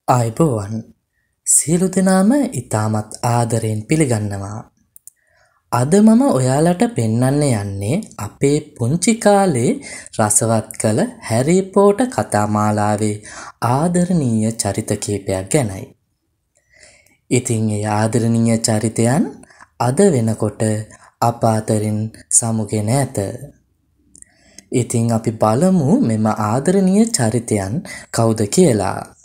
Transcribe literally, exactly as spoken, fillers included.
ආයුබෝවන් සියලු දෙනාම ඉතාමත් ආදරයෙන් පිළිගන්නවා. අද මම ඔයාලට පෙන්වන්න යන්නේ අපේ පුංචි කාලේ රසවත් කළ හැරි පොටර් කතා මාලාවේ ආදරණීය චරිත කීපයක් ගැනයි. ඉතින් ඒ ආදරණීය චරිතයන් අද වෙනකොට අප අතරින් සමුගෙන ඇත. ඉතින් අපි බලමු මෙම ආදරණීය චරිතයන් කවුද කියලා.